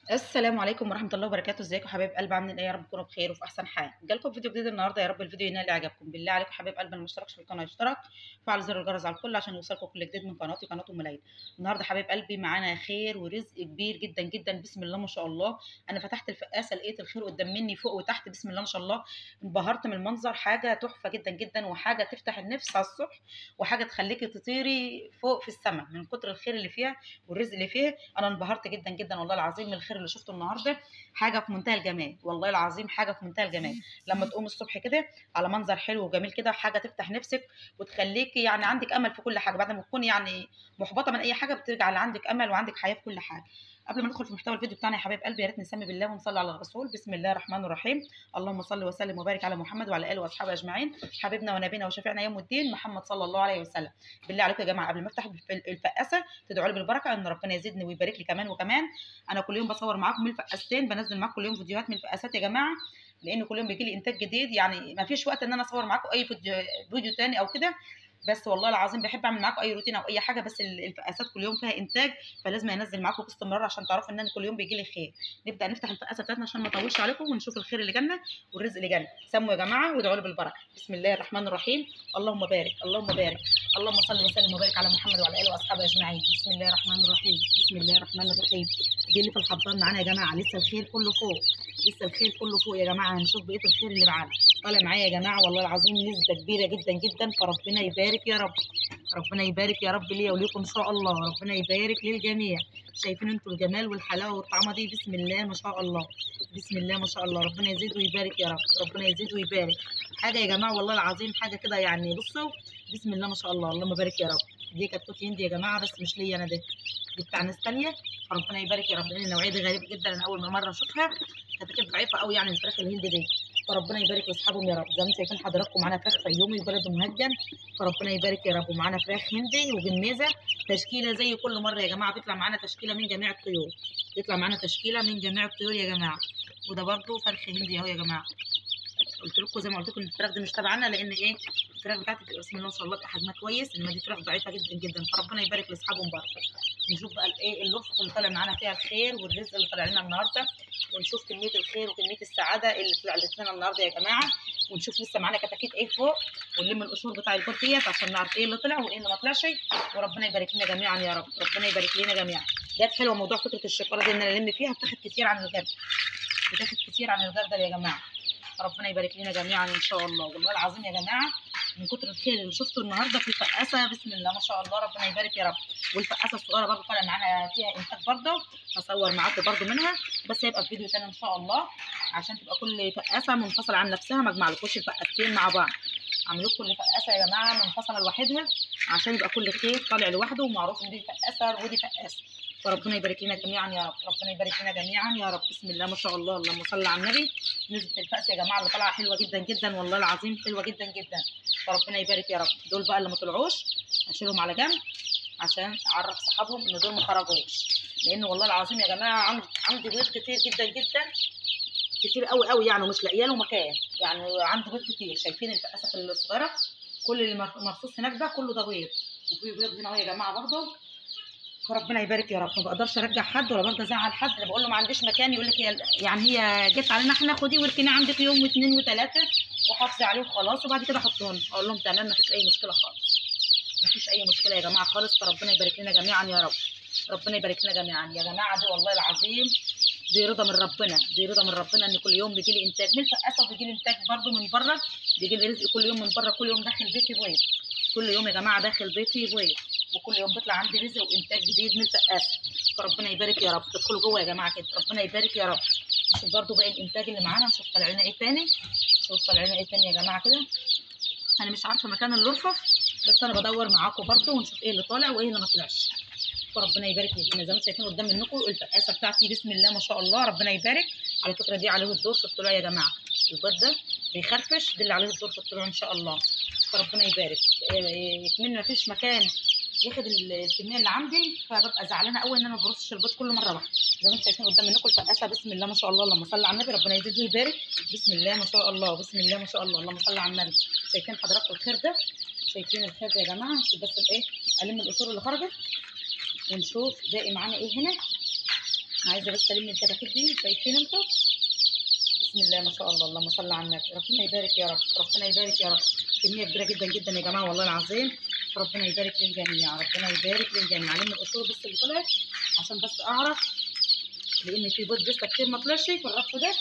السلام عليكم ورحمة الله وبركاته، ازيكم حبايب قلب؟ عاملين ايه؟ يا رب تكونوا بخير وفي احسن حال. جالكم فيديو جديد النهارده، يا رب الفيديو ينال اعجابكم. بالله عليكم حبايب قلب اللي ما اشتركش في القناة يشترك، وفعل زر الجرس على الكل عشان يوصلكم كل جديد من قناتي قناة ام العيد. النهارده حبايب قلبي معانا خير ورزق كبير جدا جدا، بسم الله ما شاء الله. انا فتحت الفقاسة لقيت الخير قدام مني فوق وتحت، بسم الله ما شاء الله. انبهرت من المنظر، حاجة تحفة جدا جدا، وحاجة تفتح النفس على الصبح، وحاجة تخليكي تطيري فوق في السماء من كتر الخير اللي فيها والرزق اللي فيها. انا انبهرت جدا جدا والله العظيم من الخير اللي شفته النهارده. حاجه في منتهى الجمال والله العظيم، حاجه في منتهى الجمال. لما تقوم الصبح كده على منظر حلو وجميل كده، حاجه تفتح نفسك وتخليكي يعني عندك امل في كل حاجه. بعد ما تكوني يعني محبطه من اي حاجه، بترجع عندك امل وعندك حياه في كل حاجه. قبل ما ندخل في محتوى الفيديو بتاعنا يا حبايب قلبي، يا ريت نسمي بالله ونصلي على الرسول. بسم الله الرحمن الرحيم. اللهم صل وسلم وبارك على محمد وعلى اله واصحابه اجمعين. حبيبنا ونبينا وشفيعنا يوم الدين محمد صلى الله عليه وسلم. بالله عليكم يا جماعه، قبل ما افتح الفقاسه تدعوا لي بالبركه ان ربنا يزيدني ويبارك لي كمان وكمان. انا كل يوم بصور معاكم من الفقاستين، بنزل معاكم كل يوم فيديوهات من الفقاسات يا جماعه، لان كل يوم بيجي لي انتاج جديد. يعني ما فيش وقت ان انا اصور معاكم اي فيديو تاني او كده، بس والله العظيم بحب اعمل معاكم اي روتين او اي حاجه، بس الفقاسات كل يوم فيها انتاج، فلازم انزل معاكم باستمرار عشان تعرفوا ان انا كل يوم بيجي لي خير. نبدا نفتح الفقاسه بتاعتنا عشان ما اطولش عليكم، ونشوف الخير اللي جالنا والرزق اللي جالنا. سموا يا جماعه وادعوا لي بالبركه. بسم الله الرحمن الرحيم. اللهم بارك اللهم بارك. اللهم صل وسلم وبارك على محمد وعلى اله واصحابه اجمعين. بسم الله الرحمن الرحيم. بسم الله الرحمن الرحيم. دي اللي في الحضان معانا يا جماعه، لسه الخير كله فوق، لسه الخير كله فوق يا جماعه. هنشوف بقيه الخير اللي معانا طالع معايا يا جماعه، والله العظيم نسبه كبيره جدا جدا، فربنا يبارك يا رب. ربنا يبارك يا رب ليا وليكم ان شاء الله، ربنا يبارك للجميع. شايفين انتوا الجمال والحلاوه والطعمه دي؟ بسم الله ما شاء الله، بسم الله ما شاء الله. ربنا يزيد ويبارك يا رب، ربنا يزيد ويبارك. حاجه يا جماعه والله العظيم، حاجه كده يعني. بصوا بسم الله ما شاء الله، اللهم بارك يا رب. دي كتكوت هندي يا جماعه، بس مش ليا انا، دي بتاع ناس ثانيه. فربنا يبارك يا رب، لان النوعيه دي غريبه جدا، انا اول مره اشوفها. كانت ضعيفه قوي يعني الفراخ الهندي دي. فربنا يبارك لاصحابهم يا رب. زي ما انتم شايفين حضراتكم، معانا فراخ فيومي وبلد مهجن، فربنا يبارك يا رب. ومعانا فراخ هندي وجميزه، تشكيله زي كل مره يا جماعه. بيطلع معانا تشكيله من جميع الطيور، بيطلع معانا تشكيله من جميع الطيور يا جماعه. وده برده فرخ هندي اهو يا جماعه. قلت لكم زي ما قلت لكم الفراخ دي مش تبعنا، لان ايه، الفراخ بتاعتي بسم الله ما شاء الله بتبقى حجمها كويس، انما دي فراخ ضعيفه جدا جدا، فربنا يبارك لاصحابهم برضه. نشوف بقى الايه اللطف اللي طالع معانا فيها الخير والرزق اللي طالع لنا النهارده، ونشوف كميه الخير وكميه السعاده اللي طلعت لنا النهارده يا جماعه. ونشوف لسه معانا كتاكيت ايه فوق، ونلم القشور بتاع البيض ديت عشان نعرف ايه اللي طلع وايه اللي ما طلعش. وربنا يبارك لنا جميعا يا رب، ربنا يبارك لنا جميعا. جت حلوه موضوع فكره الشوكولاته دي، ان انا الم فيها بتاخد كتير عن الجردل، بتاخد كتير عن الجردل يا جماعه. ربنا يبارك لنا جميعا ان شاء الله. والله العظيم يا جماعه من كتر الخير اللي شفته النهارده في الفقاسه، بسم الله ما شاء الله، ربنا يبارك يا رب. والفقاسه الصغيره برده طالع معانا فيها انتاج برده، هصور معاكم برده منها، بس هيبقى في فيديو تاني ان شاء الله، عشان تبقى كل فقاسه منفصله عن نفسها، ما اجمعلكوش الفقاستين مع بعض. عامل لكم كل فقاسه يا جماعه منفصله لوحدها، عشان يبقى كل خير طالع لوحده ومعروف ان دي فقاسه ودي فقاسه. فربنا يبارك لنا جميعا يا رب، ربنا يبارك لنا جميعا يا رب. بسم الله ما شاء الله، اللهم صل على النبي. نسبه الفأس يا جماعه اللي طالعه حلوه جدا جدا، والله العظيم حلوه جدا جدا، فربنا يبارك يا رب. دول بقى اللي ما طلعوش هشيلهم على جنب عشان اعرف صحابهم ان دول ما خرجوش، لان والله العظيم يا جماعه عندي بيض كتير جدا جدا، كتير قوي قوي يعني، ومش لاقيه له مكان. يعني عندي بيض كتير، شايفين الفقاسه الصغيره، كل اللي مرصوص هناك ده كله ده بيض، وفي بيض هنا اهو يا جماعه برضه. فربنا يبارك يا رب. ما بقدرش ارجع حد ولا برضه ازعل حد، انا بقول له ما عنديش مكان، يقول لك يعني هي جت علينا احنا، خدي واركني عندك يوم واثنين وثلاثه وحافظي عليه وخلاص، وبعد كده حطهم. اقول لهم تمام، ما فيش اي مشكله خالص، ما فيش اي مشكله يا جماعه خالص. فربنا يبارك لنا جميعا يا رب، ربنا يبارك لنا جميعا يا جماعه. دي والله العظيم دي رضا من ربنا، دي رضا من ربنا، ان كل يوم بيجي لي انتاج من الفقاسه، وبيجي لي انتاج برده من بره، بيجي لي رزق كل يوم من بره، كل يوم داخل بيتي بيض، كل يوم يا جماعه داخل بيتي بيض، وكل يوم بيطلع عندي رزق وانتاج جديد من الفقاسه. فربنا يبارك يا رب. تدخلوا جوه يا جماعه كده، ربنا يبارك يا رب. نشوف برده باقي الانتاج اللي معانا، نشوف طالع لنا ايه تاني، نشوف طالع لنا ايه تاني يا جماعه كده. انا مش عارفه مكان الرفف، بس انا بدور معاكم برده ونشوف ايه اللي طالع وايه اللي ما طلعش. فربنا يبارك لينا. زي ما انتم شايفين قدام منكم الفقاسه بتاعتي، بسم الله ما شاء الله، ربنا يبارك. على فكره دي عليه الدور في الطلوع يا جماعه، البيض ده بيخرفش، ده اللي عليه الدور في الطلوع ان شاء الله. فربنا يبارك. يكمن ما فيش مكان ياخد الكميه اللي عندي، فببقى زعلانه قوي ان انا ما برصش البيض كله مره واحده. زي ما انتم شايفين قدام منكم الفقاسه، بسم الله ما شاء الله، اللهم صل على النبي، ربنا يزيد ويبارك. بسم الله ما شاء الله، بسم الله ما شاء الله، اللهم صل على النبي. شايفين حضراتكم الخير ده؟ شايفين الخير ده يا جماعه؟ نشوف بس الايه، الم القشور اللي خرجت ونشوف باقي معانا ايه هنا. انا عايزه بس الم الكتاكيت دي، شايفين انتوا؟ بسم الله ما شاء الله، اللهم صل على النبي. ربنا يبارك يا رب، ربنا يبارك يا رب. كميه كبيره جدا جدا يا جماعه والله العظيم. ربنا يبارك للجميع، ربنا يبارك للجميع. الم القشور بس اللي طلعت عشان بس اعرف، لان في بيض لسه كتير ما طلعش في الرف ده،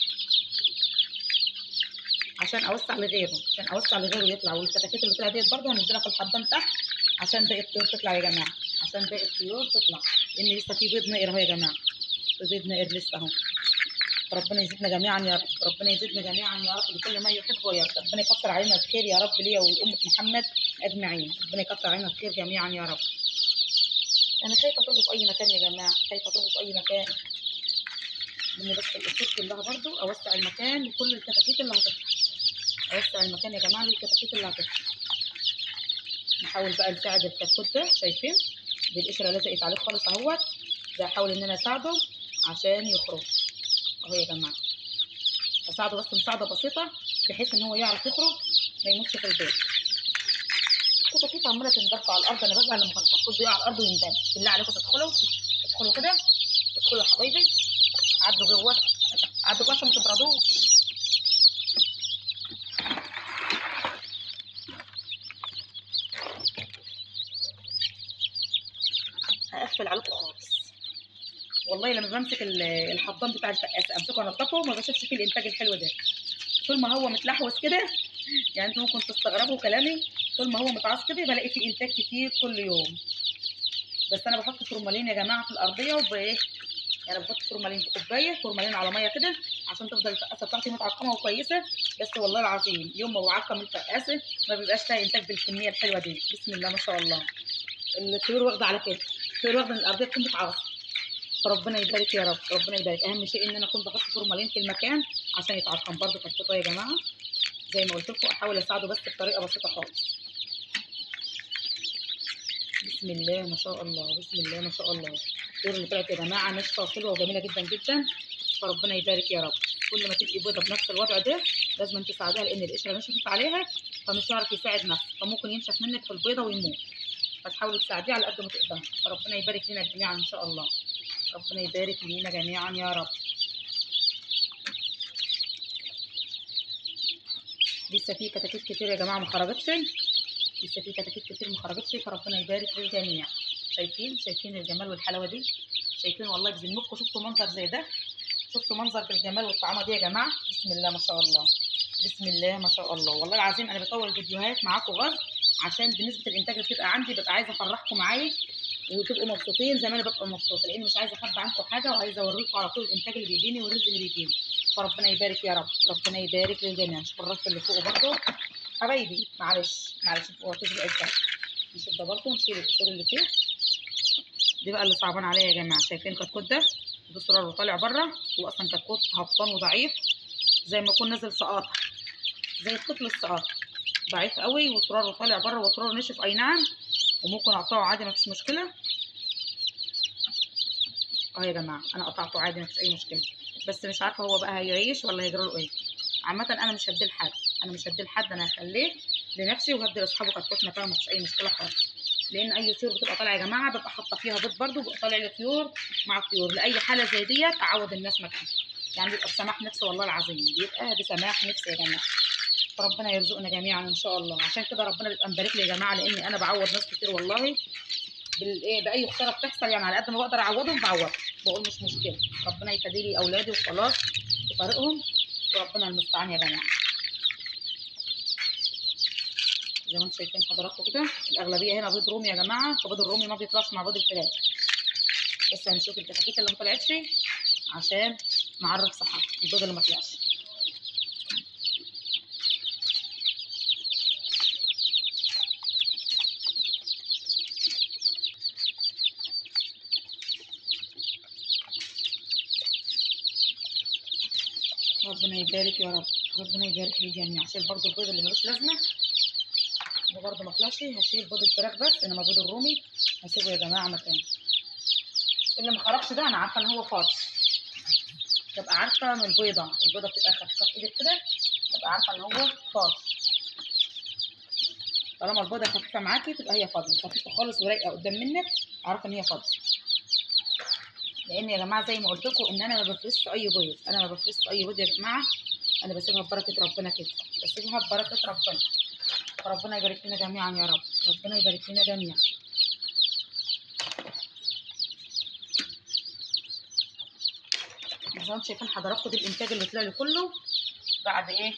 عشان اوسع لغيره، عشان اوسع لغيره يطلع. والكتاكيت اللي طلعت ديت برضه هنزلها في الحضان تحت عشان باقي الطيور تطلع يا جماعه، عشان باقي الطيور تطلع، لان لسه في بيض نائر اهو يا جماعه، في بيض نائر لسه اهو. ربنا يزيدنا جميعا يا رب، ربنا يزيدنا جميعا يا رب بكل ما يحب ويرضى. ربنا يكتر علينا الخير يا رب ليا ولأمة محمد أجمعين. ربنا يكتر علينا الخير جميعا يا رب. أنا خايفة أطلبه في أي مكان يا جماعة، خايفة أطلبه في أي مكان، لأن بس الأصول كلها برضو أوسع المكان لكل الكتاكيت اللي هتطلع، أوسع المكان يا جماعة للكتاكيت اللي هتطلع. نحاول بقى نساعد الكتكوت ده، شايفين؟ دي القشرة لزقت عليه خالص أهوت، ده أحاول إن أنا أساعده عشان يخرج أهو يا جماعة. اساعده بس مساعده بسيطه بحيث ان هو يعرف يخرج ما يموتش في البيت. الكتاكيت عماله تندب على الارض، انا بزعل لما الكتكوت بيقع على الارض ويندب. بالله عليكم تدخلوا، ادخلوا كده، ادخلوا يا حبايبي، عدوا جوه، عدوا جوه عشان ما تبردوش. هقفل عليكم خالص والله. لما بمسك الحضان بتاع الفقاسه امسكه انضفه ما بشوفش فيه الانتاج الحلو ده. طول ما هو متلحوس كده، يعني انتوا ممكن تستغربوا كلامي، طول ما هو متعص كده بلاقي فيه انتاج كتير كل يوم. بس انا بحط فورمالين يا جماعه في الارضيه وبايه، يعني بحط فورمالين في كوبايه، فورمالين على ميه كده عشان تفضل الفقاسه بتاعتي متعقمه وكويسه. بس والله العظيم يوم ما بعقم الفقاسه ما بيبقاش فيها انتاج بالكميه الحلوه دي. بسم الله ما شاء الله. الطيور واخده على كده، الطيور واخده ان الارضيه تكون متعاصه. فربنا يبارك يا رب، ربنا يبارك. اهم شيء ان انا اكون بحط فورمالين في المكان عشان يتعقم. برده كتكوت يا جماعه زي ما قلت لكم احاول اساعده بس بطريقه بسيطه خالص. بسم الله ما شاء الله، بسم الله ما شاء الله. الطيور اللي طلعت يا جماعه ناشفه وحلوه وجميله جدا جدا، فربنا يبارك يا رب. كل ما تبقي بيضه بنفس الوضع ده لازم تساعديها، لان القشره نشفت عليها فمش هيعرف يساعد نفسه، فممكن ينشف منك في البيضه ويموت. فتحاولي تساعديه على قد ما تقدري. فربنا يبارك لنا جميعا ان شاء الله، ربنا يبارك لينا جميعا يا رب. لسه في كتاكيت كتير يا جماعه ما خرجتش، لسه في كتاكيت كتير ما خرجتش، فربنا يبارك للجميع. شايفين الجمال والحلاوه دي؟ شايفين والله بذمكم شفتوا منظر زي ده؟ شفتوا منظر بالجمال والطعامه دي يا جماعه؟ بسم الله ما شاء الله، بسم الله ما شاء الله. والله العظيم انا بطول فيديوهات معاكم غصب عشان بنسبه الانتاج اللي بتبقى عندي ببقى عايزه افرحكم معايا وتبقوا مبسوطين زي ما انا ببقى مبسوطه، لان مش عايزه اخبي عنكم حاجه وعايزه اوريكم على طول الانتاج اللي بيجيني والرزق اللي بيجيني. فربنا يبارك يا رب، ربنا يبارك للجميع. نشوف الرف اللي فوقه برده حبايبي، معلش هو تسبق الفرق. نشوف ده برده، نشيل القشور اللي فيه دي بقى اللي صعبان عليا يا جماعه. شايفين الكتكوت ده بصراره طالع بره، هو اصلا كتكوت هبطان وضعيف زي ما يكون نازل سقاطه، زي الطفل السقاطه، ضعيف قوي وصراره طالع بره وصراره نشف اي نعم، وممكن اقطعه عادي مفيش مشكله. اه يا جماعه انا قطعته عادي مفيش اي مشكله، بس مش عارفه هو بقى هيعيش ولا هيجرى له ايه. عامه انا مش هديه لحد، انا هخليه لنفسي وهدي لاصحابه كتكوت مكانه مفيش اي مشكله خالص. لان اي طيور بتبقى طالعه يا جماعه ببقى حاطه فيها بيض برده، بيبقى طالع لي طيور مع الطيور لاي حاله زي ديت اعوض الناس مكانها، يعني بيبقى بسماح نفسي والله العظيم، بيبقى بسماح نفسي يا جماعه. فربنا يرزقنا جميعا ان شاء الله. عشان كده ربنا بيبقى مبارك لي يا جماعه، لان انا بعوض ناس كتير والله بالايه، باي خساره بتحصل، يعني على قد ما بقدر اعوضهم بعوض، بقول مش مشكله. ربنا يفدي لي اولادي وخلاص في طريقهم، وربنا المستعان يا جماعه. زي ما انتم شايفين حضراتكم كده الاغلبيه هنا بيض رومي يا جماعه، فبيض الرومي ما بيطلعش مع بيض الفراخ. بس هنشوف الكتاكيت اللي ما طلعتش عشان نعرف صحتها البيض اللي ما طلعش. ربنا يبارك يا رب، ربنا يبارك للجميع. هشيل برضو البيض اللي ملوش لازمه ده برضو ما طلعش، هشيل بيض الفراخ بس، انما بيض الرومي هسيبه يا جماعه مكانه. اللي ما خرجش ده انا عارفه ان هو فاضي، تبقى عارفه من البيضه بتبقى خفيفه في ايدك كده، تبقى عارفه ان هو فاضي. طالما البيضه خفيفه معاكي تبقى هي فاضيه، خفيفه خالص ورايقه قدام منك، عارفه ان هي فاضيه. لان يا جماعه زي ما قلت لكم ان انا ما بفرزش اي بيض، انا ما بفرزش اي بيض يا جماعه، انا بسيبها ببركه ربنا كده، بسيبها ببركه ربنا. فربنا يبارك لنا جميعا يا رب، ربنا يبارك لنا جميعا. زي ما انتم شايفين حضراتكم، ده الانتاج اللي طلع لي كله بعد ايه،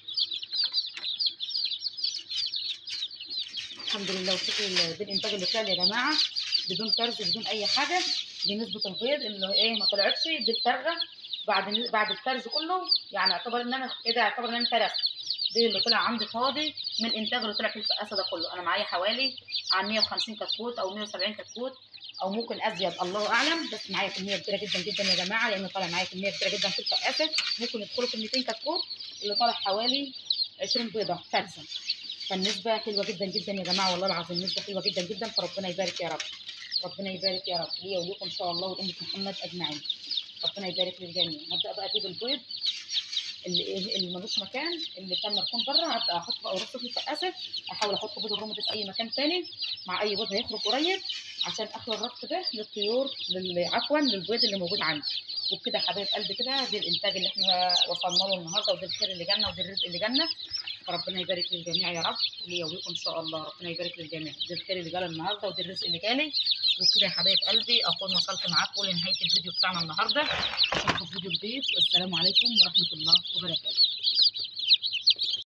الحمد لله وشكر الله. ده الانتاج اللي طلع لي يا جماعه بدون فرز بدون اي حاجه. دي نسبه البيض اللي ايه ما طلعتش، دي الفرغه بعد الفرز كله، يعني اعتبر ان انا كده، اعتبر ان انا فرست. دي اللي طلع عندي فاضي من الانتاج اللي طلع في الفقاسه ده كله. انا معايا حوالي عن 150 كتكوت او 170 كتكوت او ممكن ازيد، الله اعلم، بس معايا كميه كبيره جدا جدا يا جماعه، لان طالع معايا كميه كبيره جدا في الفقاسه. ممكن يدخلوا في 200 كتكوت، اللي طالع حوالي 20 بيضه فرزه. فالنسبه حلوه جدا جدا يا جماعه، والله العظيم نسبه حلوه جدا جدا. فربنا يبارك يا رب، ربنا يبارك يا رب ليا وليكم ان شاء الله ولامه محمد اجمعين. ربنا يبارك للجميع. هبدا بقى اجيب البيض اللي ملوش مكان، اللي كان مركون بره، هبدا احط بقى ورصه في الفقاسه، احاول احط بيض الرمل في اي مكان تاني مع اي بيض هيخرج قريب، عشان اخر الرف ده للطيور، عفوا للبيض اللي موجود عندي. وبكده يا حبايب قلبي كده، دي الانتاج اللي احنا وصلنا له النهارده، وده الخير اللي جالنا، وده الرزق اللي جالنا. فربنا يبارك للجميع يا رب وليا وليكم ان شاء الله. ربنا يبارك للجميع، ده الخير اللي جالي النهارده وده الرزق اللي جالي. وبكده يا حبايب قلبي اكون وصلت معاكم لنهايه الفيديو بتاعنا النهارده. اشوفكم في فيديو جديد، والسلام عليكم ورحمه الله وبركاته.